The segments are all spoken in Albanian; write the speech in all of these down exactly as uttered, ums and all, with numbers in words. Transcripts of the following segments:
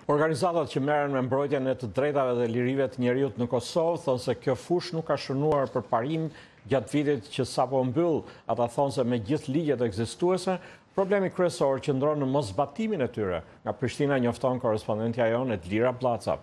Organizatat që merren me mbrojtjen e të drejtave dhe lirive të njerëzit në Kosovë thonë se kjo fush nuk ka shënuar përparim gjatë vitit që sapo mbyll. Ata thonë se me gjithë ligjet ekzistuese, problemi kryesor qëndron në mosbatimin e tyre. Nga Prishtina njofton korrespondentja jonë Edlira Blaca.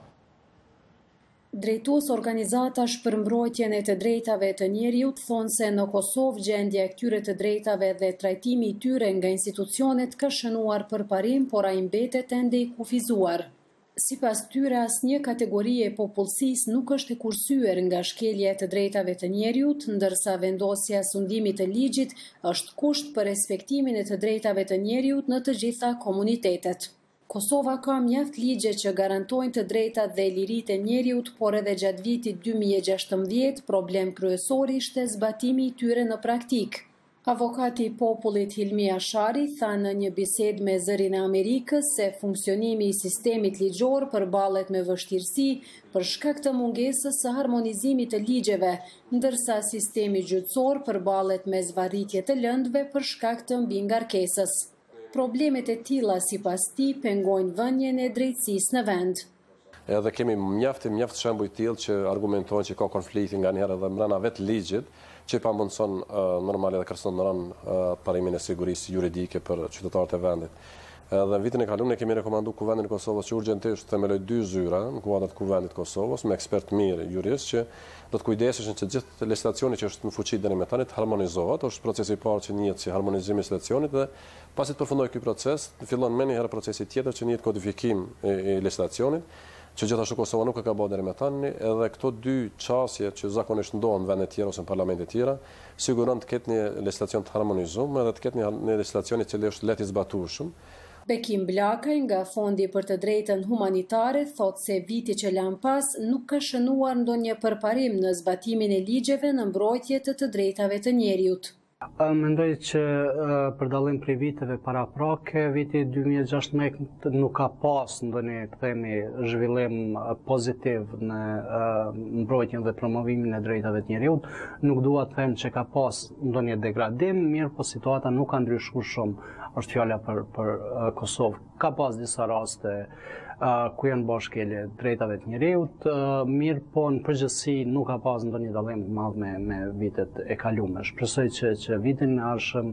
Drejtues organizatash për mbrojtjen e të drejtave të njerëzit thonë se në Kosovë gjendja e këtyre të drejtave dhe trajtimi i tyre nga institucionet ka shënuar përparim, por ai mbetet ende i kufizuar. Sipas tyre, asnjë kategori e popullsisë nuk është e kursyer nga shkelja e të drejtave të njerëzit, ndërsa vendosja e sundimit të ligjit është kusht për respektimin e të drejtave të njerëzit në të gjitha komunitetet. Kosova ka mjaft ligje që garantojnë të drejtat dhe liritë e njerëzit, por edhe gjatë vitit dy mijë e gjashtëmbëdhjetë problem kryesor ishte zbatimi i tyre në praktikë. Avokati i popullit Hilmi Ashari tha në një bisedë me Zërin e Amerikës se funksionimi i sistemit ligjor përballet me vështirësi për shkak të mungesës së harmonizimit të ligjeve, ndërsa sistemi gjyqësor përballet me zvarritje të lëndëve për shkak të mbingarkesës. Problemet e tilla sipas tij pengojnë vënien e drejtësisë në vend. Edhe kemi mjaft e mjaft shembuj të tillë që argumentojnë që ka konflikte nganjëherë edhe brenda vetë ligjit, që pamundson uh, normal edhe kërcënon uh, parimin e sigurisë juridike për qytetarët e vendit. Edhe në vitin e kaluar ne kemi rekomanduar Kuvendit të Kosovës që urgjentisht themeloj dy zyra në kuadrat të Kuvendit të Kosovës me ekspert mirë jurist që do të kujdeseshin që gjithë legislacioni që është në fuqi deri më tani të harmonizohet. Është procesi i parë që njihet si harmonizimi i legislacionit dhe pasi të përfundojë ky proces, fillon më një herë procesi tjetër që njihet kodifikim i, i legislacionit, që gjithashtu Kosova nuk e ka bërë deri më tani, edhe këto dy çësje që zakonisht ndohen në vende të tjera ose në parlamente të tjera, siguron të ketë një legislacion të harmonizuar edhe të ketë një, një legislacion i cili është lehtë i zbatueshëm. Bekim Blakaj nga Fondi për të drejtën humanitare thotë se viti që lan pas nuk ka shënuar ndonjë përparim në zbatimin e ligjeve në mbrojtje të të drejtave të njerëzit. Mendoj që për dallim prej viteve paraprake, viti dy mijë e gjashtëdhjetë nuk ka pas ndonjë themi zhvillim pozitiv në mbrojtjen dhe promovimin e drejtave të njerëzit. Nuk dua të them që ka pas ndonjë degradim, mirë po situata nuk ka ndryshuar shumë. Është fjala për për Kosovë. Ka pas disa raste Uh, ku janë bërë shkelje drejtave të njerëzit, uh, mirë po në përgjithësi nuk ka pas ndonjë dallim të madh me, me vitet e kaluara. Shpresoj që, që vitin e ardhshëm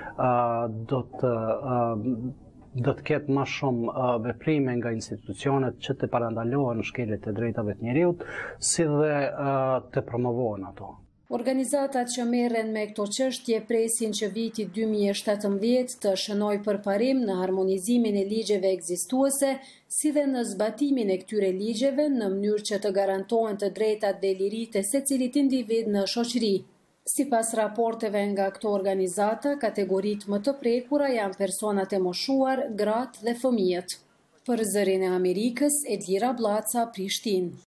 uh, do të uh, do të ketë më shumë uh, veprime nga institucionet që të parandalohen shkeljet e drejtave të njerëzit, si dhe uh, të promovohen ato. Organizatat që merren me këto çështje presin që viti dy mijë e shtatëmbëdhjetë të shënojë përparim në harmonizimin e ligjeve ekzistuese, si dhe në zbatimin e këtyre ligjeve në mënyrë që të garantohen të drejtat dhe liritë e secilit individ në shoqëri. Sipas raporteve nga këto organizata, kategoritë më të prekura janë personat e moshuar, gratë dhe fëmijët. Për Zërin e Amerikës, Edlira Blaca, Prishtinë.